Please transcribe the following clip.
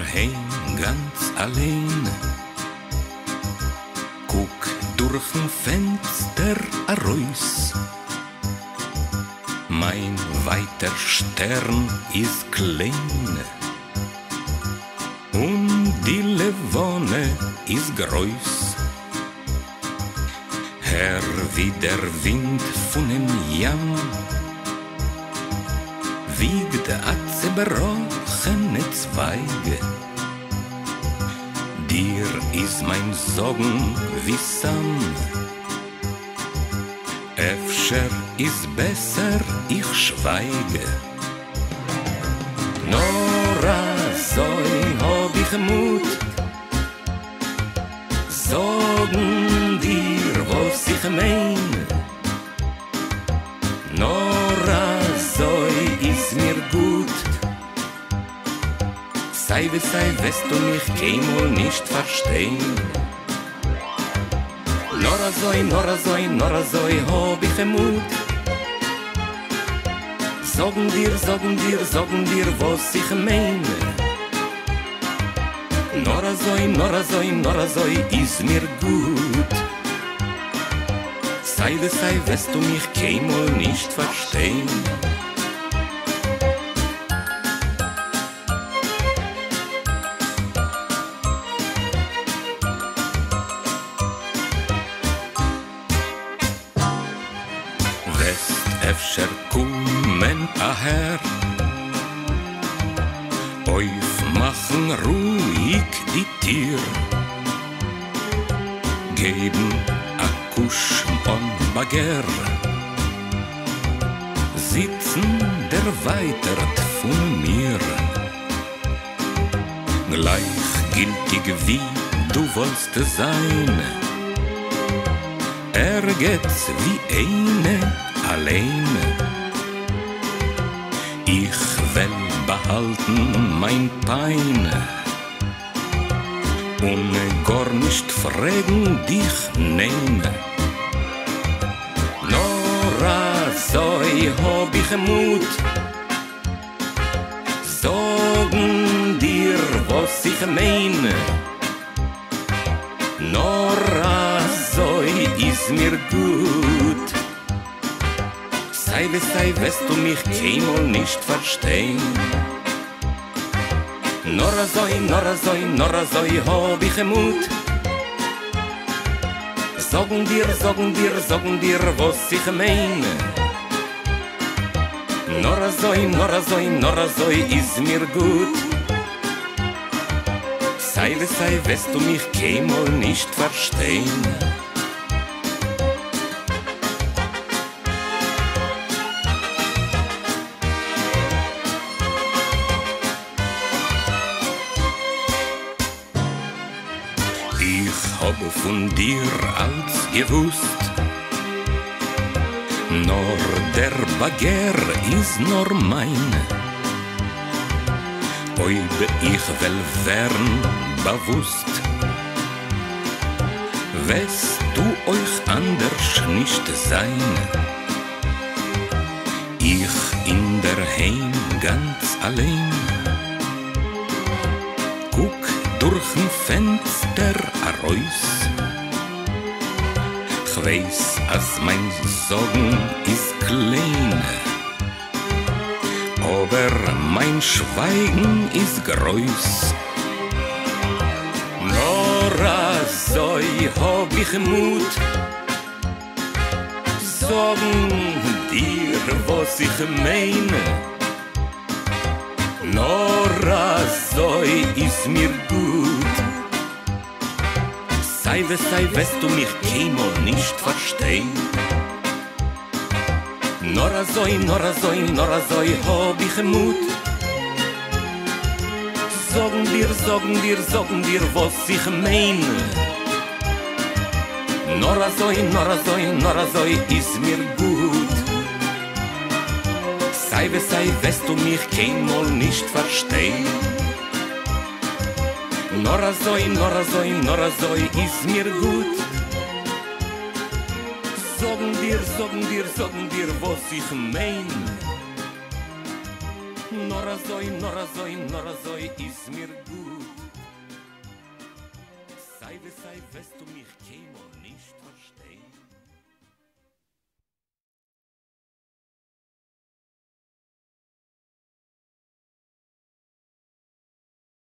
Heim ganz allein. Guck durch'n Fenster raus. Mein weiter Stern ist klein und die Levone ist groß. Herr wie der Wind von dem Jamm wiegt a zerbrochene Zweige. Dir ist mein Sorgen wie Sand. Äfscher ist besser, ich schweige. Nora, so hab ich Mut, sagen dir, was ich mein. Nora, so ist mir gut. Sei wie sei, wirst du mich keinmal nicht verstehen. Nora soi, hab ich Mut. Sagen dir, was ich mein. Nora soi, ist mir gut. Sei wie sei, wirst du mich keinmal nicht verstehen. Äfscher kommen aher, aufmachen ruhig die Tür, geben a Kusch und Baguer, sitzen der weitert von mir, gleichgültig wie du wollst sein, geht's wie eine allein. Ich will behalten mein Pein und gar nicht fragen dich nehmen. Nora, so hab ich Mut, sagen dir, was ich mein. Nora, so ist mir gut. Sei wie sei, wirst du mich keinmal nicht verstehen. Nora soi, hab ich Mut. Sagen dir, was ich mein. Nora soi, ist mir gut. Sei wie sei, wirst du mich keinmal nicht verstehen. Ich habe von dir alles gewusst, nur der Baguer ist nur mein. Ob ich will werden bewusst, wirst du euch anders nicht sein. Ich in der Heim ganz allein, guck durch'n Fenster raus. Ich weiß, als mein Sorgen ist klein, aber mein Schweigen ist groß. Nora, so hab ich Mut, sagen dir, was ich meine. Nora, so ist mir gut. Sei wie sei, wirst du mich keinmal nicht verstehen. Nora soi, hab ich Mut. Sagen dir, was ich mein. Nora soi, ist mir gut. Sei wie sei, wirst du mich keinmal nicht verstehen. Nora soi, ist mir gut. Sagen dir, was ich mein. Nor azoi is mir gut. Sei, wirst du mich keinmal nicht verstehen.